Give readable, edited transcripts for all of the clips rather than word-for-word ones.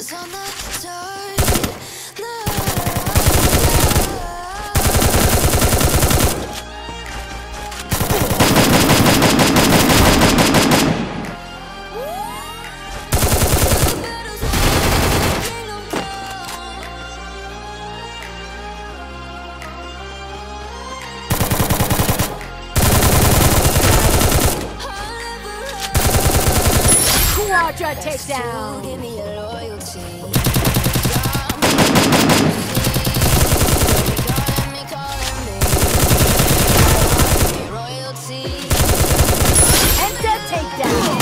on the dark. Quadra takedown. Give me your loyalty. Enter takedown.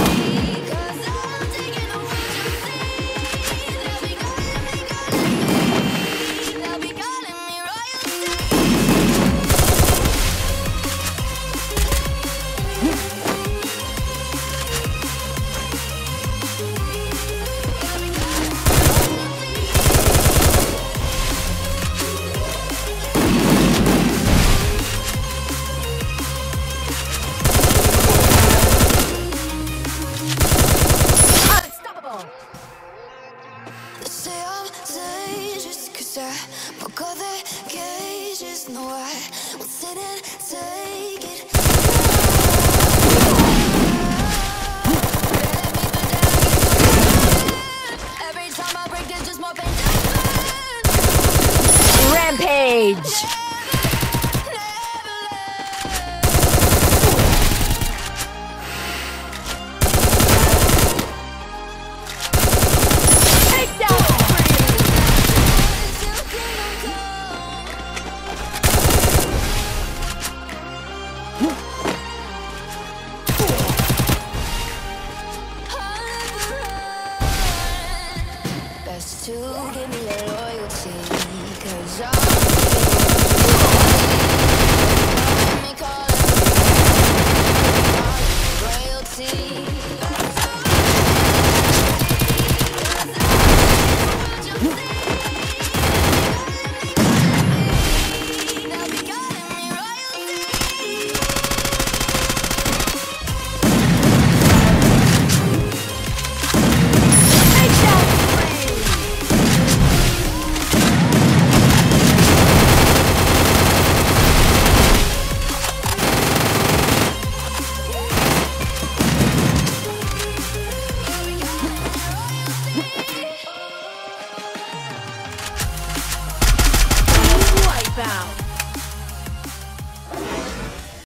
They say I'm dangerous 'cause I broke all the cages. No, I won't sit and take it. Every time I break, there's just more pain. Rampage. Best to give me your loyalty, 'cause me calling royalty. Bound.